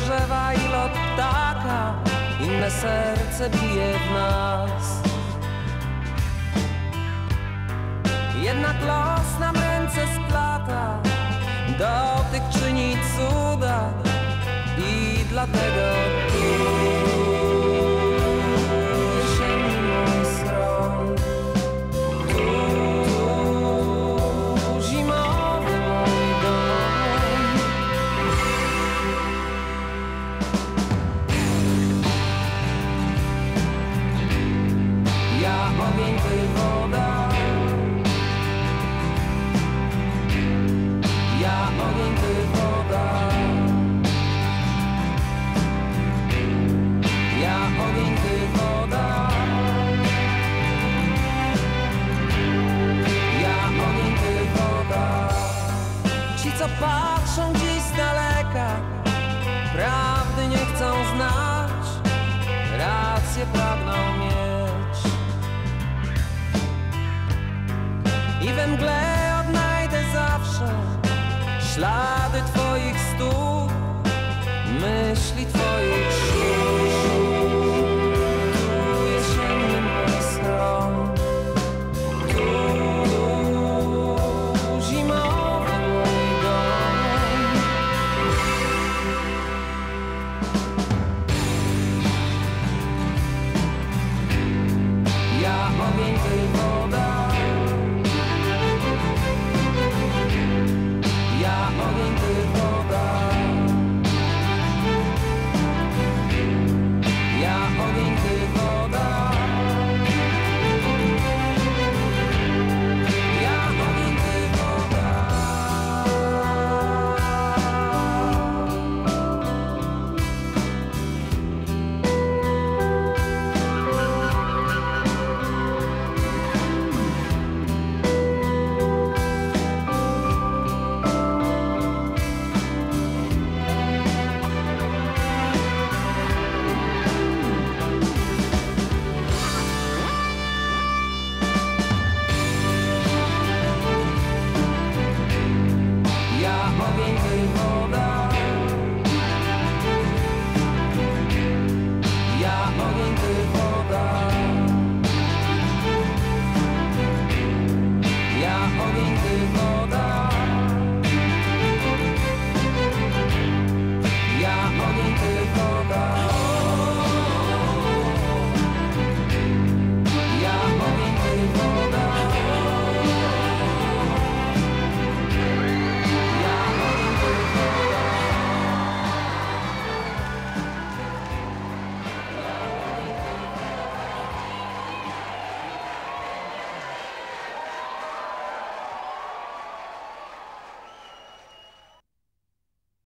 drzewa i lot ptaka, inne serce bije w nas. Jednak los nam ręce splata, dotyk czyni cuda i dlatego tu sięgnij mój stron. Tu zimowy mój dom. Ja ogień, ty woda. Ja ogień, ty woda. Ja ogień, ty woda. Ja ogień, ty woda. Ci, co patrzą dziś z daleka, prawdy nie chcą znać, rację pragną mieć. I we mgle odnajdę zawsze ślad